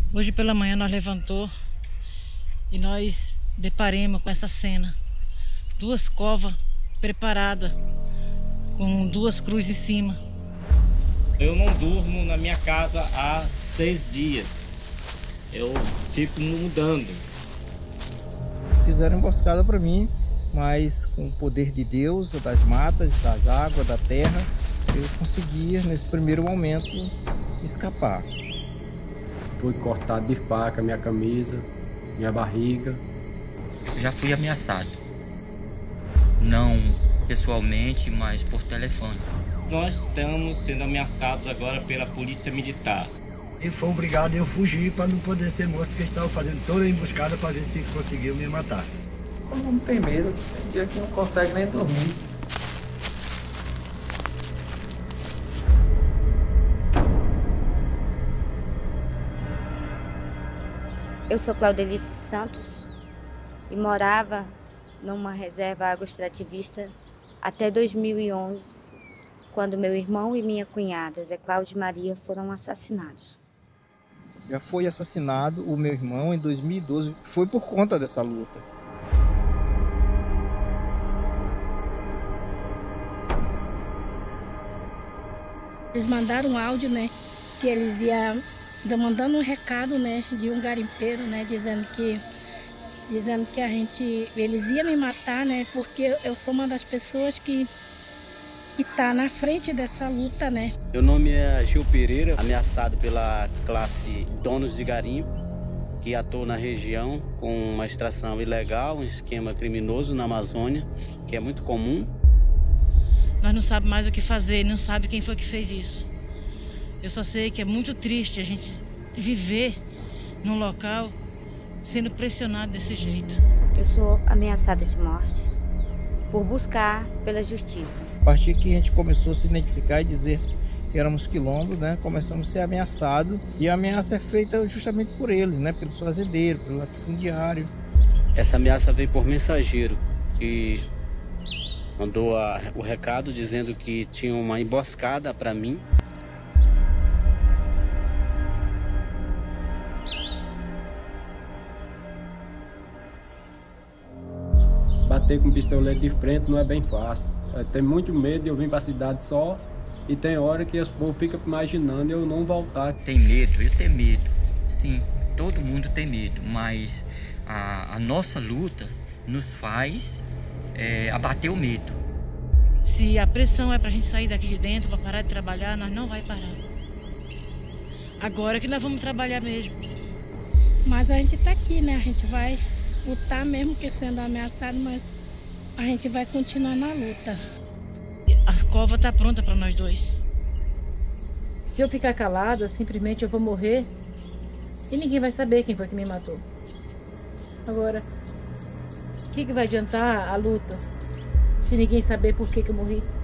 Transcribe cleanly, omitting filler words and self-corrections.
Hoje pela manhã nós levantou e nós deparemos com essa cena. 2 covas preparadas com 2 cruzes em cima. Eu não durmo na minha casa há 6 dias. Eu fico mudando. Fizeram emboscada para mim, mas com o poder de Deus, das matas, das águas, da terra, eu conseguia nesse primeiro momento escapar. Fui cortado de faca, minha camisa, minha barriga. Já fui ameaçado. Não pessoalmente, mas por telefone. Nós estamos sendo ameaçados agora pela polícia militar. E foi obrigado a eu fugir para não poder ser morto, porque eles estavam fazendo toda a emboscada para ver se conseguiam me matar. Todo mundo tem medo, tem dia que não consegue nem dormir. Eu sou Claudelice Santos e morava numa reserva agroextrativista até 2011, quando meu irmão e minha cunhada, Zé Cláudio e Maria, foram assassinados. Já foi assassinado o meu irmão em 2012, foi por conta dessa luta. Eles mandaram um áudio, né, que eles iam mandando um recado, né, de um garimpeiro, né, dizendo que eles iam me matar, né, porque eu sou uma das pessoas que está na frente dessa luta, né. Meu nome é Gil Pereira, ameaçado pela classe donos de garimpo, que atua na região com uma extração ilegal, um esquema criminoso na Amazônia, que é muito comum. Nós não sabemos mais o que fazer, não sabe quem foi que fez isso. Eu só sei que é muito triste a gente viver num local sendo pressionado desse jeito. Eu sou ameaçada de morte por buscar pela justiça. A partir que a gente começou a se identificar e dizer que éramos quilombos, né, começamos a ser ameaçados. E a ameaça é feita justamente por eles, né, pelos fazendeiros, pelo latifundiário. Essa ameaça veio por mensageiro, que mandou o recado dizendo que tinha uma emboscada para mim. Bater com pistolete de frente não é bem fácil. Eu tenho muito medo de eu vir para a cidade só e tem hora que os povos ficam imaginando eu não voltar. Tem medo, eu tenho medo. Sim, todo mundo tem medo, mas a nossa luta nos faz abater o medo. Se a pressão é pra gente sair daqui de dentro, para parar de trabalhar, nós não vai parar. Agora que nós vamos trabalhar mesmo. Mas a gente está aqui, né, a gente vai lutar mesmo que sendo ameaçado, mas a gente vai continuar na luta. A cova está pronta para nós dois. Se eu ficar calada, simplesmente eu vou morrer e ninguém vai saber quem foi que me matou. Agora, o que vai adiantar a luta se ninguém saber por que eu morri?